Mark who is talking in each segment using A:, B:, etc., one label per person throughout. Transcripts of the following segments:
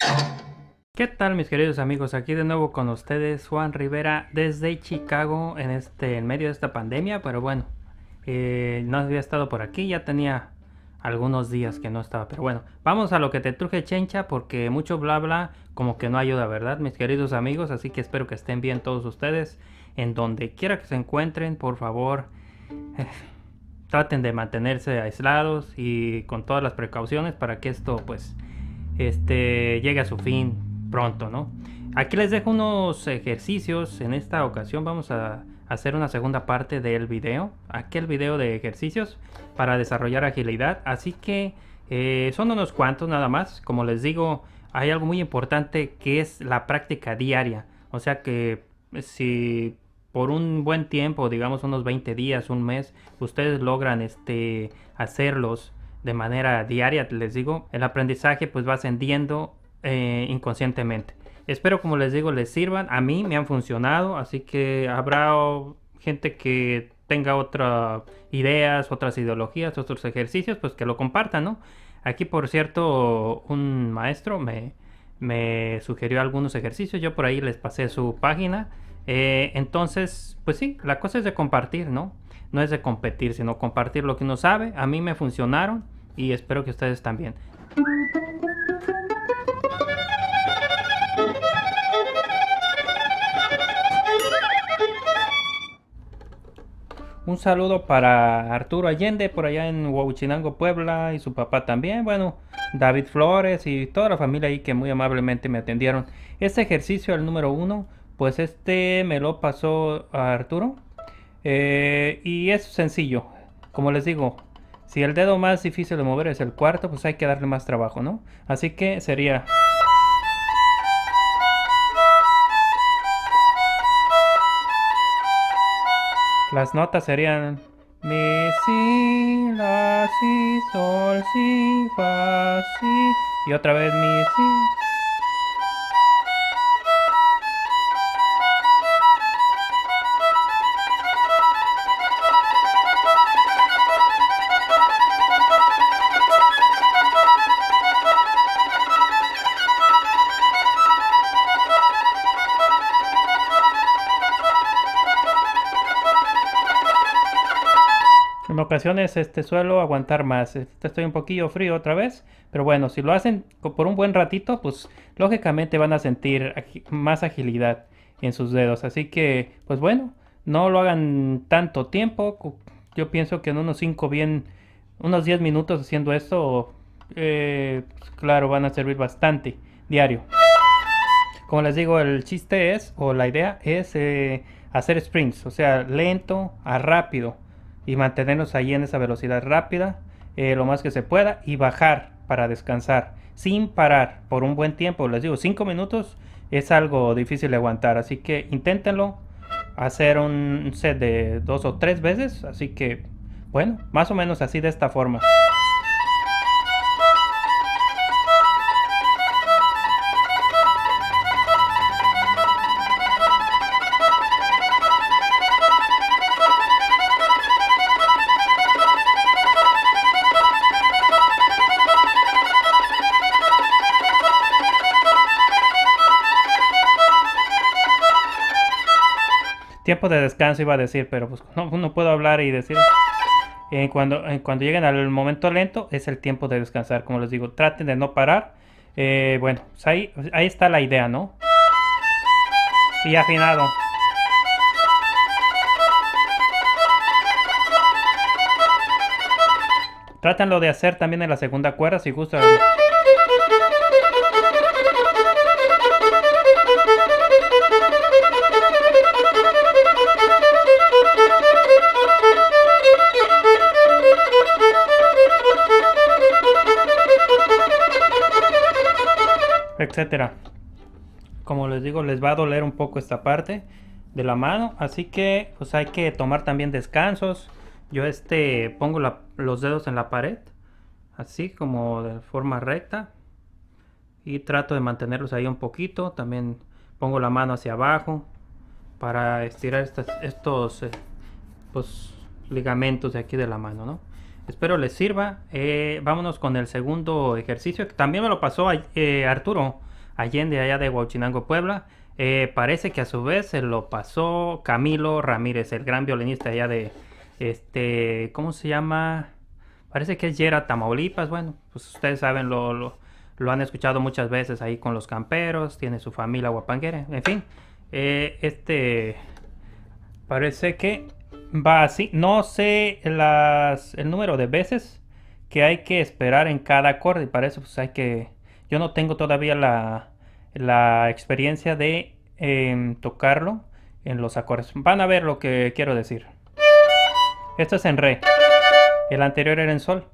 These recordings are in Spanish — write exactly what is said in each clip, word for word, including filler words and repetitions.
A: ¿Qué tal, mis queridos amigos? Aquí de nuevo con ustedes, Juan Rivera desde Chicago en este en medio de esta pandemia, pero bueno, eh, no había estado por aquí, ya tenía algunos días que no estaba, pero bueno, vamos a lo que te truje, Chencha, porque mucho bla bla como que no ayuda, ¿verdad, mis queridos amigos? Así que espero que estén bien todos ustedes, en donde quiera que se encuentren, por favor, eh, traten de mantenerse aislados y con todas las precauciones para que esto pues este llegue a su fin pronto, ¿no? Aquí les dejo unos ejercicios. En esta ocasión vamos a hacer una segunda parte del video, aquel video de ejercicios para desarrollar agilidad. Así que eh, son unos cuantos nada más. Como les digo, hay algo muy importante que es la práctica diaria. O sea que si por un buen tiempo, digamos unos veinte días, un mes, ustedes logran este, hacerlos de manera diaria, les digo, el aprendizaje pues va ascendiendo eh, inconscientemente. Espero, como les digo, les sirvan. A mí me han funcionado, así que habrá gente que tenga otras ideas, otras ideologías, otros ejercicios, pues que lo compartan, ¿no? Aquí, por cierto, un maestro me, me sugirió algunos ejercicios, yo por ahí les pasé su página. Eh, entonces, pues sí, la cosa es de compartir, ¿no? No es de competir, sino compartir lo que uno sabe. A mí me funcionaron y espero que ustedes también. Un saludo para Arturo Allende por allá en Huauchinango, Puebla, y su papá también. Bueno, David Flores y toda la familia ahí que muy amablemente me atendieron. Este ejercicio, el número uno, pues este me lo pasó a Arturo. Eh, y es sencillo. Como les digo, si el dedo más difícil de mover es el cuarto, pues hay que darle más trabajo, ¿no? Así que sería... Las notas serían mi, si, la, si, sol, si, fa, si. Y otra vez mi, si. En ocasiones este suelo aguantar más. Este, estoy un poquillo frío otra vez, pero bueno, si lo hacen por un buen ratito, pues lógicamente van a sentir agi- más agilidad en sus dedos. Así que, pues bueno, no lo hagan tanto tiempo. Yo pienso que en unos cinco bien, unos diez minutos haciendo esto, eh, pues, claro, van a servir bastante diario. Como les digo, el chiste es, o la idea es eh, hacer sprints, o sea, lento a rápido y mantenernos ahí en esa velocidad rápida eh, lo más que se pueda y bajar para descansar sin parar por un buen tiempo. Les digo, cinco minutos es algo difícil de aguantar, así que inténtenlo hacer un set de dos o tres veces, así que bueno, más o menos así de esta forma. Tiempo de descanso iba a decir, pero pues no, no puedo hablar y decir. Eh, cuando, eh, cuando lleguen al momento lento es el tiempo de descansar. Como les digo, traten de no parar. Eh, bueno, pues ahí, ahí está la idea, ¿no? Y afinado. Trátenlo de hacer también en la segunda cuerda si gustan. Etcétera. Como les digo, les va a doler un poco esta parte de la mano, así que pues hay que tomar también descansos. Yo este pongo la, los dedos en la pared, así como de forma recta, y trato de mantenerlos ahí un poquito. También pongo la mano hacia abajo para estirar estas, estos eh, pues, ligamentos de aquí de la mano, ¿no? Espero les sirva. Eh, vámonos con el segundo ejercicio, que también me lo pasó eh, Arturo. Allende, allá de Huachinango, Puebla. Eh, parece que a su vez se lo pasó Camilo Ramírez, el gran violinista allá de, este, ¿cómo se llama? Parece que es Yera, Tamaulipas. Bueno, pues ustedes saben, lo, lo, lo han escuchado muchas veces ahí con los camperos, tiene su familia guapanguera, en fin. Eh, este, parece que va así. No sé las, el número de veces que hay que esperar en cada acorde. Y para eso pues hay que... Yo no tengo todavía la, la experiencia de eh, tocarlo en los acordes. Van a ver lo que quiero decir. Esto es en re. El anterior era en sol.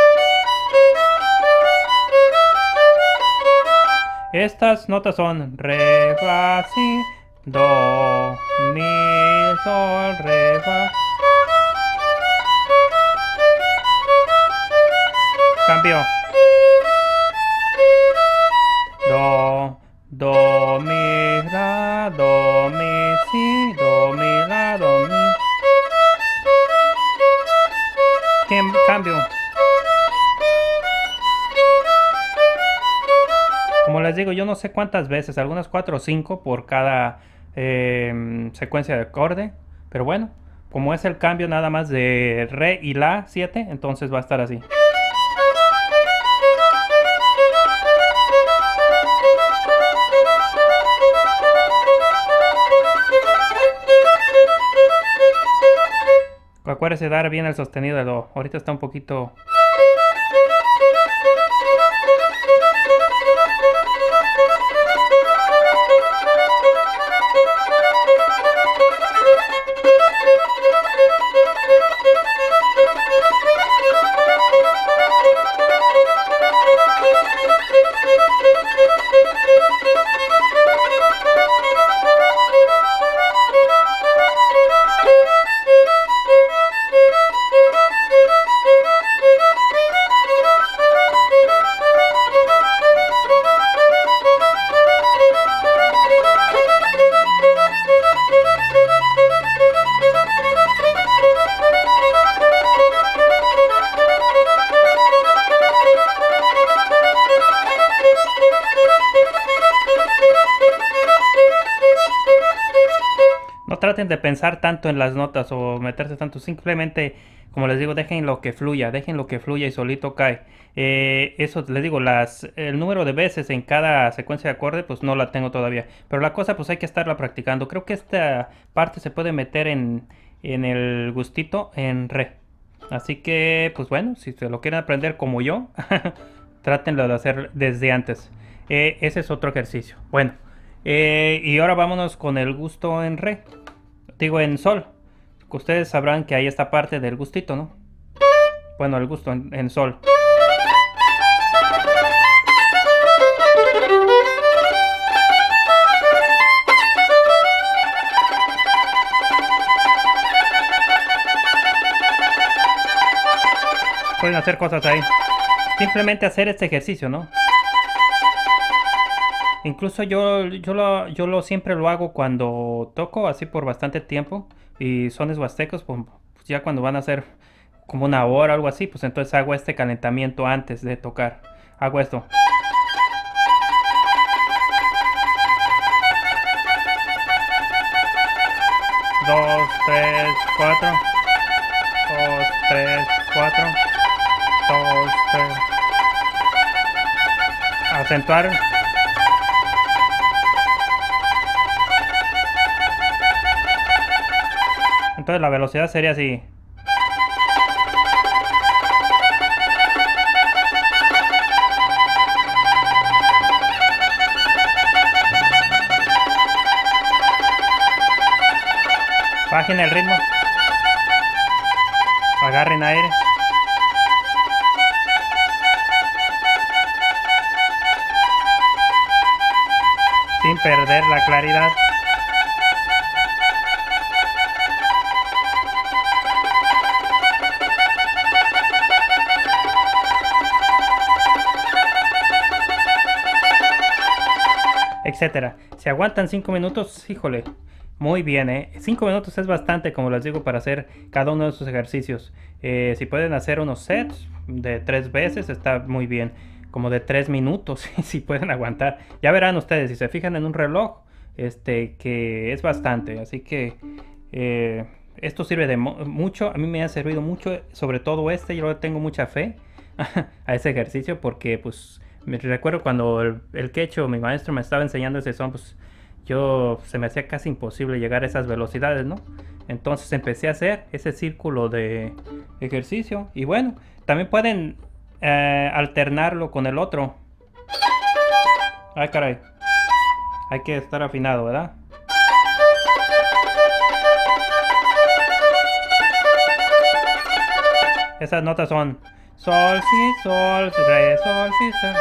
A: Estas notas son re, fa, si, do, mi, sol, re, fa. Cambio. Do, do, mi, la, do, mi, si, do, mi, la, do, mi. Cambio. Como les digo, yo no sé cuántas veces, algunas cuatro o cinco por cada eh, secuencia de acorde. Pero bueno, como es el cambio nada más de re y la siete, entonces va a estar así. Acuérdese dar bien el sostenido de do. Ahorita está un poquito... No traten de pensar tanto en las notas o meterse tanto, simplemente, como les digo, dejen lo que fluya, dejen lo que fluya y solito cae. Eh, eso les digo, las, el número de veces en cada secuencia de acorde, pues no la tengo todavía. Pero la cosa, pues hay que estarla practicando. Creo que esta parte se puede meter en, en el gustito en re. Así que, pues bueno, si se lo quieren aprender como yo, trátenlo de hacer desde antes. Eh, ese es otro ejercicio. Bueno. Eh, y ahora vámonos con el gusto en re. Digo en sol. Ustedes sabrán que hay esta parte del gustito, ¿no? Bueno, el gusto en, en sol. Pueden hacer cosas ahí. Simplemente hacer este ejercicio, ¿no? Incluso yo, yo, lo, yo lo siempre lo hago cuando toco así por bastante tiempo. Y sones huastecos, pues ya cuando van a ser como una hora o algo así, pues entonces hago este calentamiento antes de tocar. Hago esto. Dos, tres, cuatro. Dos, tres, cuatro. Dos, tres. Acentuar. Entonces la velocidad sería así. Bajen el ritmo. Agarren aire. Sin perder la claridad. Etcétera. Si aguantan cinco minutos, híjole, muy bien, ¿eh? cinco minutos es bastante, como les digo, para hacer cada uno de esos ejercicios. Eh, si pueden hacer unos sets de tres veces, está muy bien. como de tres minutos, si pueden aguantar. Ya verán ustedes, si se fijan en un reloj, este, que es bastante. Así que eh, esto sirve de mucho. A mí me ha servido mucho, sobre todo este. Yo le tengo mucha fe a ese ejercicio porque, pues, me recuerdo cuando el, el quecho, mi maestro, me estaba enseñando ese son, pues, yo se me hacía casi imposible llegar a esas velocidades, ¿no? Entonces empecé a hacer ese círculo de ejercicio. Y bueno, también pueden eh, alternarlo con el otro. Ay, caray. Hay que estar afinado, ¿verdad? Esas notas son sol, si, sol, re, sol, si, sol.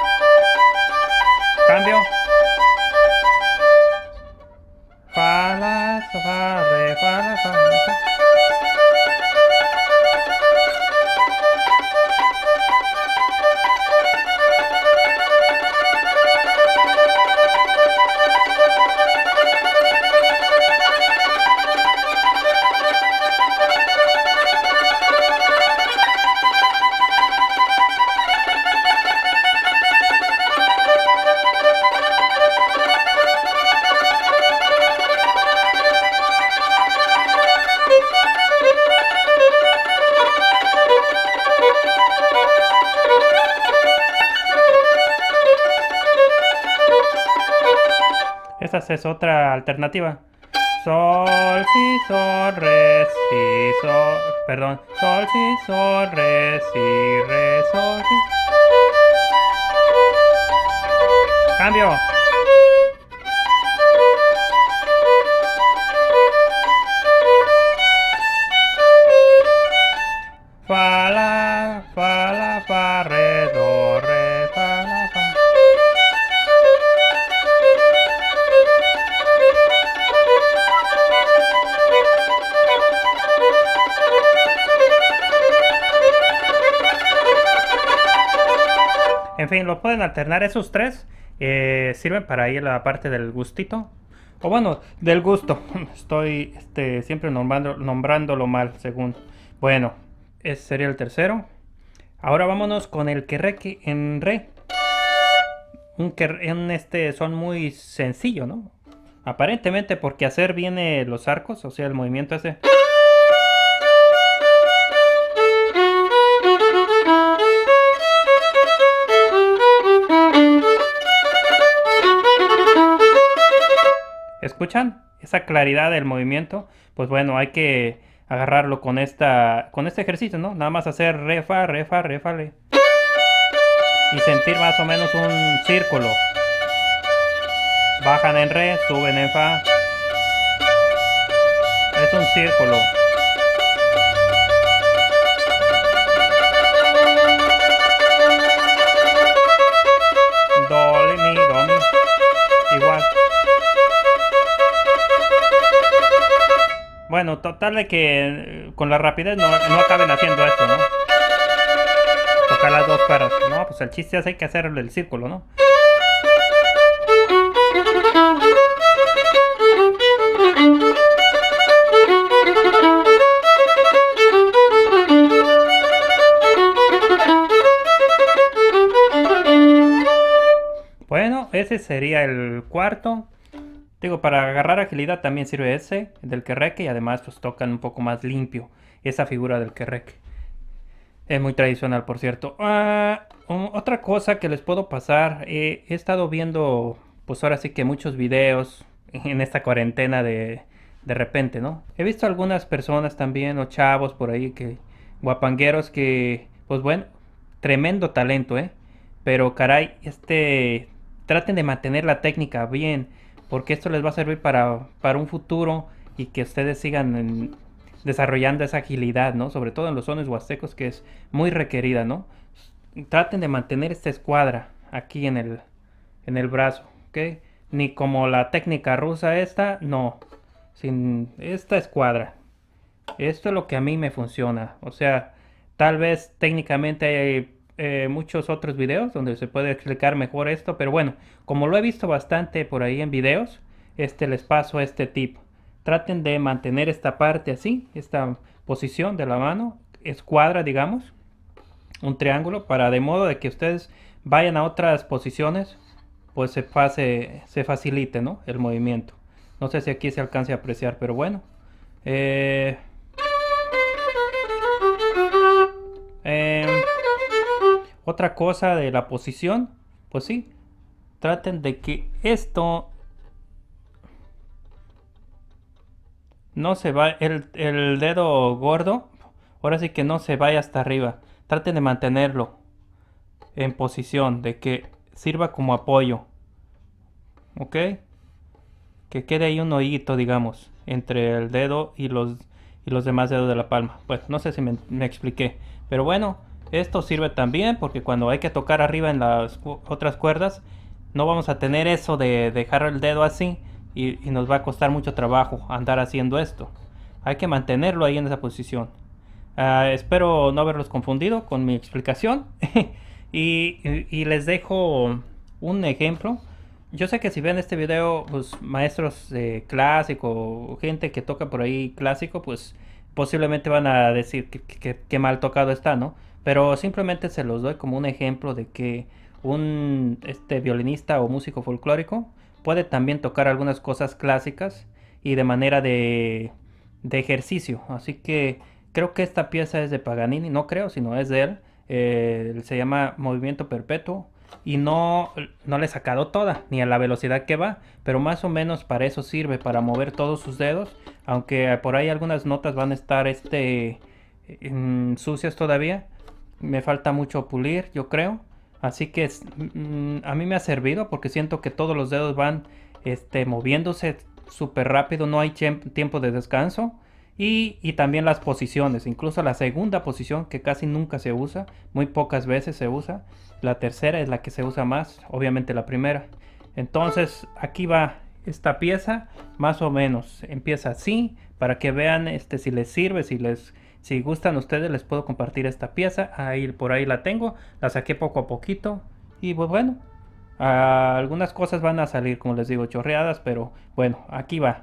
A: Cambio. Fa, la, so, fa, re, fa, la, fa, la, fa. Esa es otra alternativa. Sol, si, sol, re, si, sol. Perdón. Sol, si, sol, re, si, re, sol, si. Cambio. Fa, la, fa, la, fa, re, do, re, fa, la, fa. En fin, lo pueden alternar esos tres. Eh, sirven para ir a la parte del gustito. O bueno, del gusto. Estoy este, siempre nombrando, nombrándolo mal, según. Bueno, ese sería el tercero. Ahora vámonos con el querreque en re. Un que en este son muy sencillo, ¿no? Aparentemente porque hacer viene los arcos, o sea, el movimiento ese. ¿Escuchan? Esa claridad del movimiento. Pues bueno, hay que agarrarlo con esta con este ejercicio, ¿no? Nada más hacer re, fa, re, fa, re, fa, re. Y sentir más o menos un círculo. Bajan en re, suben en fa. Es un círculo. Do, le, mi, do, mi. Igual. Bueno, total de que con la rapidez no, no acaben haciendo esto, ¿no? Tocar las dos cuerdas. No, pues el chiste es hay que hacer el círculo, ¿no? Bueno, ese sería el cuarto. Digo, para agarrar agilidad también sirve ese, del querreque, y además pues tocan un poco más limpio esa figura del querreque. Es muy tradicional, por cierto. Ah, otra cosa que les puedo pasar, eh, he estado viendo, pues ahora sí que muchos videos en esta cuarentena de, de repente, ¿no? He visto algunas personas también, o chavos por ahí, que guapangueros que, pues bueno, tremendo talento, ¿eh? Pero caray, este, traten de mantener la técnica bien, porque esto les va a servir para, para un futuro y que ustedes sigan en, desarrollando esa agilidad, ¿no? Sobre todo en los sones huastecos, que es muy requerida, ¿no? Traten de mantener esta escuadra aquí en el, en el brazo, ¿ok? Ni como la técnica rusa esta, no. Sin esta escuadra. Esto es lo que a mí me funciona. O sea, tal vez técnicamente hay eh, muchos otros videos donde se puede explicar mejor esto, pero bueno, como lo he visto bastante por ahí en videos, este les paso este tip. Traten de mantener esta parte así, esta posición de la mano, escuadra, digamos, un triángulo, para de modo de que ustedes vayan a otras posiciones, pues se, pase, se facilite, ¿no? El movimiento. No sé si aquí se alcance a apreciar, pero bueno. Eh, eh, otra cosa de la posición, pues sí, traten de que esto no se va, el, el dedo gordo, ahora sí que no se vaya hasta arriba. Traten de mantenerlo en posición, de que sirva como apoyo. ¿Ok? Que quede ahí un hoyito, digamos, entre el dedo y los, y los demás dedos de la palma. Pues no sé si me, me expliqué. Pero bueno, esto sirve también porque cuando hay que tocar arriba en las cu- otras cuerdas, no vamos a tener eso de dejar el dedo así y, y nos va a costar mucho trabajo andar haciendo esto. Hay que mantenerlo ahí en esa posición. Ah, espero no haberlos confundido con mi explicación. y, y- y les dejo un ejemplo. Yo sé que si ven este video, pues maestros de clásico, gente que toca por ahí clásico, pues posiblemente van a decir que, que- que mal tocado está, ¿no? Pero simplemente se los doy como un ejemplo de que un este violinista o músico folclórico puede también tocar algunas cosas clásicas y de manera de, de ejercicio. Así que creo que esta pieza es de Paganini, no creo, sino es de él. Eh, se llama Movimiento Perpetuo y no, no le he sacado toda, ni a la velocidad que va, pero más o menos para eso sirve, para mover todos sus dedos, aunque por ahí algunas notas van a estar este, mm, sucias todavía, me falta mucho pulir, yo creo, así que es- mm, a mí me ha servido porque siento que todos los dedos van este, moviéndose súper rápido, no hay tiempo de descanso. Y, y también las posiciones, incluso la segunda posición que casi nunca se usa, muy pocas veces se usa. La tercera es la que se usa más, obviamente la primera. Entonces aquí va esta pieza, más o menos empieza así, para que vean este, si les sirve, si les si gustan ustedes les puedo compartir esta pieza. Ahí por ahí la tengo, la saqué poco a poquito y pues bueno, ah, algunas cosas van a salir como les digo chorreadas, pero bueno, aquí va.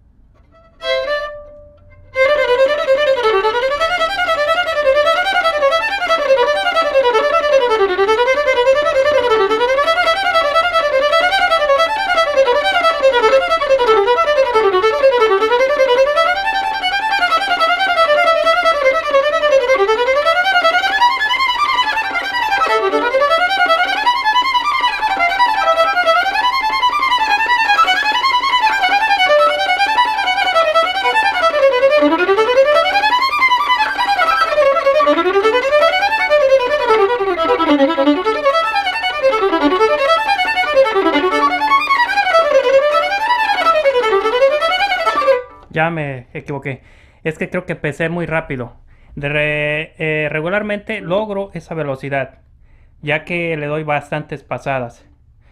A: Ya me equivoqué. Es que creo que empecé muy rápido. De re- eh, regularmente logro esa velocidad, ya que le doy bastantes pasadas.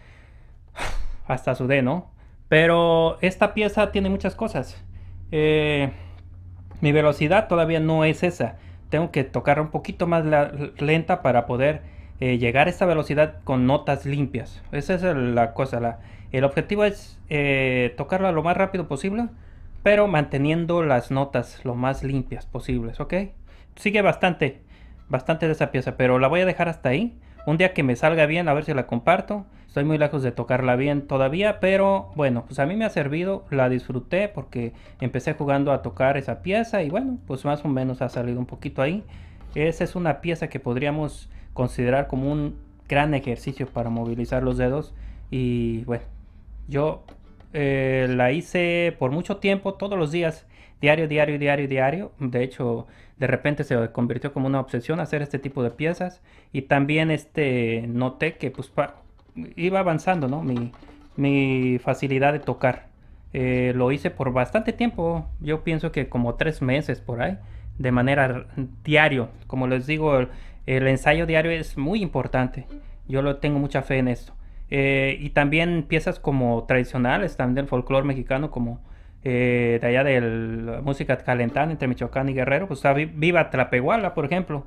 A: Hasta sudé, ¿no? Pero esta pieza tiene muchas cosas. Eh, mi velocidad todavía no es esa. Tengo que tocarla un poquito más la- lenta para poder eh, llegar a esta velocidad con notas limpias. Esa es el- la cosa. La- el objetivo es eh, tocarla lo más rápido posible, pero manteniendo las notas lo más limpias posibles, ¿ok? Sigue bastante, bastante de esa pieza, pero la voy a dejar hasta ahí. Un día que me salga bien, a ver si la comparto. Estoy muy lejos de tocarla bien todavía, pero bueno, pues a mí me ha servido, la disfruté porque empecé jugando a tocar esa pieza y bueno, pues más o menos ha salido un poquito ahí. Esa es una pieza que podríamos considerar como un gran ejercicio para movilizar los dedos y bueno, yo eh, la hice por mucho tiempo, todos los días, diario, diario, diario, diario. De hecho, de repente se convirtió como una obsesión hacer este tipo de piezas. Y también este noté que pues pa- iba avanzando, ¿no? Mi, mi facilidad de tocar. Eh, lo hice por bastante tiempo, yo pienso que como tres meses por ahí, de manera r- diario. Como les digo, el, el ensayo diario es muy importante. Yo lo tengo mucha fe en esto. Eh, y también piezas como tradicionales, también del folclore mexicano, como eh, de allá de la música calentana entre Michoacán y Guerrero, pues está Vi- Viva Tlapehuala, por ejemplo.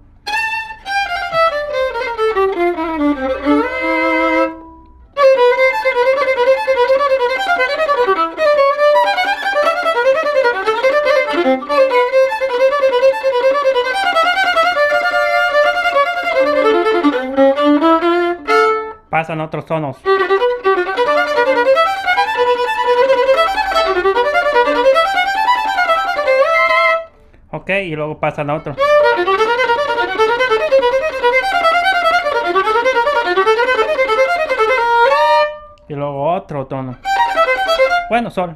A: pasan otros tonos. Ok, y luego pasan a otro. Y luego otro tono. Bueno, sol.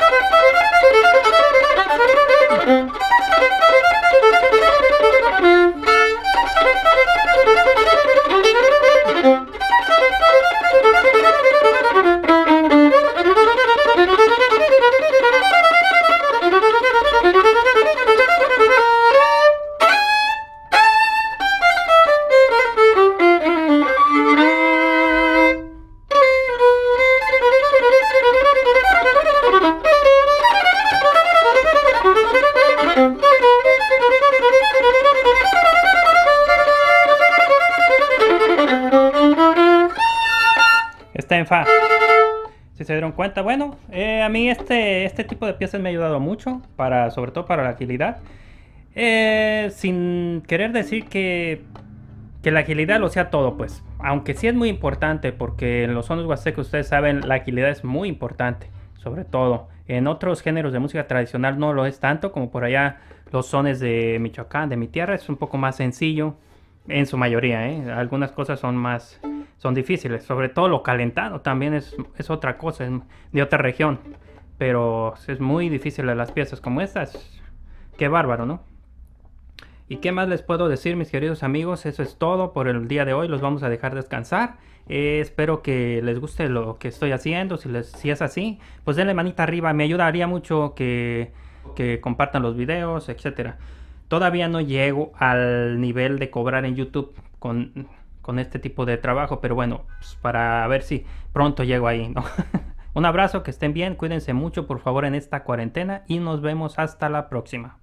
A: Está en fa. Si se dieron cuenta, bueno, eh, a mí este, este tipo de piezas me ha ayudado mucho, para, sobre todo para la agilidad. Eh, sin querer decir que, que la agilidad lo sea todo, pues. Aunque sí es muy importante, porque en los sones huastecos, ustedes saben, la agilidad es muy importante. Sobre todo. En otros géneros de música tradicional no lo es tanto, como por allá los sones de Michoacán, de mi tierra, es un poco más sencillo. En su mayoría, ¿eh? Algunas cosas son más... son difíciles, sobre todo lo calentado también es, es otra cosa, es de otra región. Pero es muy difícil de las piezas como estas. Qué bárbaro, ¿no? ¿Y qué más les puedo decir, mis queridos amigos? Eso es todo por el día de hoy, los vamos a dejar descansar. Eh, espero que les guste lo que estoy haciendo, si, les, si es así, pues denle manita arriba, me ayudaría mucho que, que compartan los videos, etcétera. Todavía no llego al nivel de cobrar en YouTube con, con este tipo de trabajo, pero bueno, pues para ver si pronto llego ahí, ¿no? Un abrazo, que estén bien, cuídense mucho por favor en esta cuarentena y nos vemos hasta la próxima.